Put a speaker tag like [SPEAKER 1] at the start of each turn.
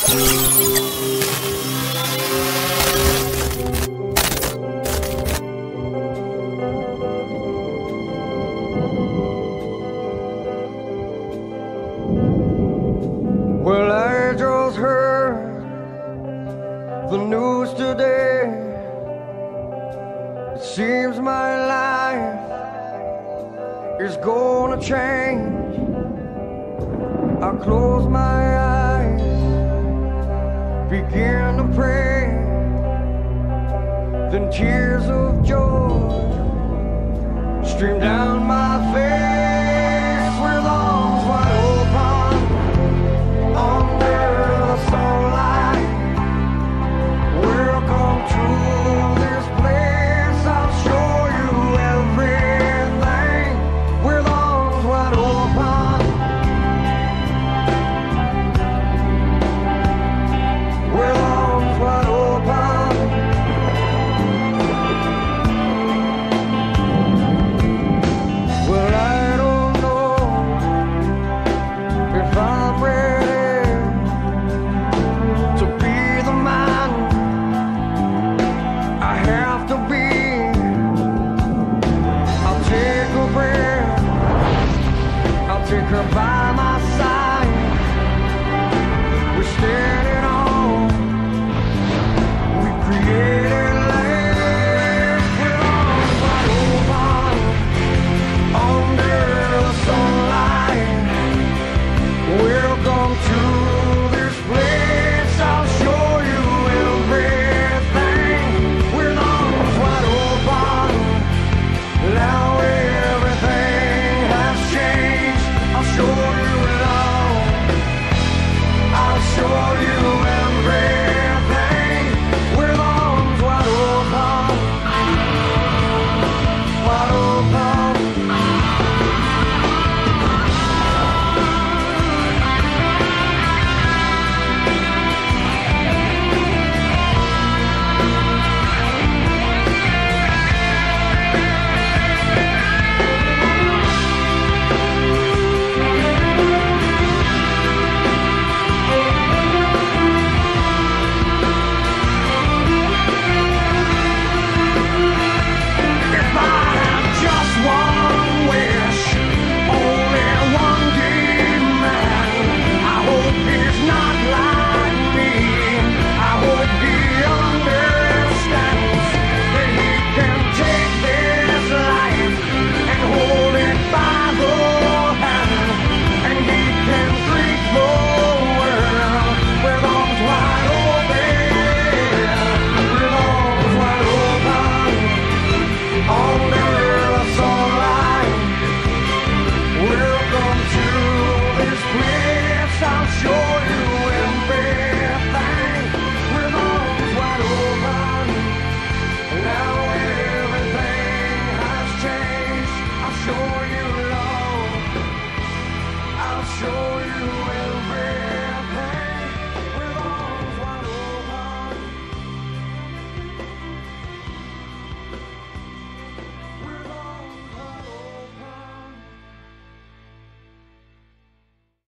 [SPEAKER 1] Well, I just heard the news today. It seems my life is gonna change. I close my eyes, begin to pray, then tears of joy stream down my face with arms wide open under the sunlight. Welcome to this place, I'll show you everything with arms wide open. With arms wide open. Well, I don't know if I'm ready to be the man I have to be. I'll take a breath, I'll take her by my side. We stay